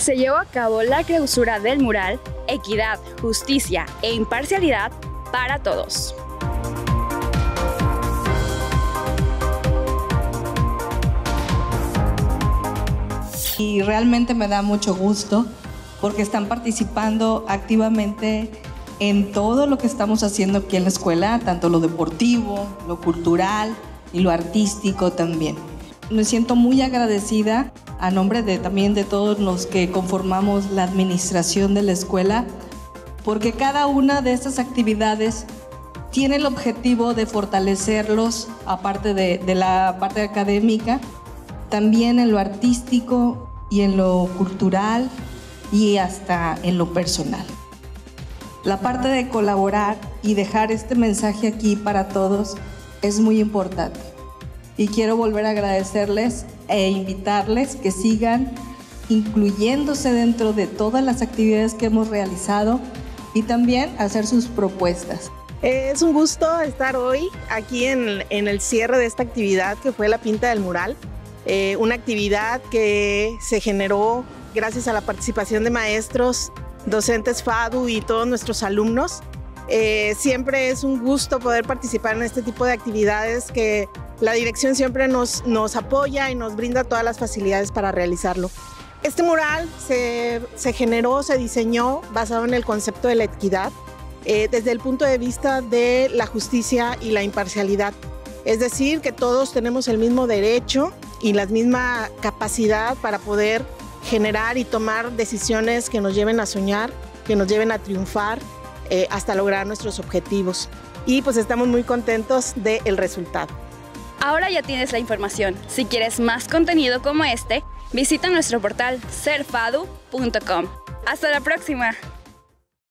se llevó a cabo la clausura del mural Equidad, Justicia e Imparcialidad para Todos. Y realmente me da mucho gusto porque están participando activamente en todo lo que estamos haciendo aquí en la escuela, tanto lo deportivo, lo cultural y lo artístico también. Me siento muy agradecida a nombre también de todos los que conformamos la administración de la escuela, porque cada una de estas actividades tiene el objetivo de fortalecerlos, aparte de la parte académica, también en lo artístico y en lo cultural y hasta en lo personal. La parte de colaborar y dejar este mensaje aquí para todos es muy importante. Y quiero volver a agradecerles e invitarles que sigan incluyéndose dentro de todas las actividades que hemos realizado y también hacer sus propuestas. Es un gusto estar hoy aquí en el cierre de esta actividad que fue la pinta del mural. Una actividad que se generó gracias a la participación de maestros, docentes FADU y todos nuestros alumnos. Siempre es un gusto poder participar en este tipo de actividades que la dirección siempre nos apoya y nos brinda todas las facilidades para realizarlo. Este mural se generó, se diseñó basado en el concepto de la equidad, desde el punto de vista de la justicia y la imparcialidad. Es decir, que todos tenemos el mismo derecho y la misma capacidad para poder generar y tomar decisiones que nos lleven a soñar, que nos lleven a triunfar hasta lograr nuestros objetivos. Y pues estamos muy contentos del resultado. Ahora ya tienes la información. Si quieres más contenido como este, visita nuestro portal serfadu.com. ¡Hasta la próxima!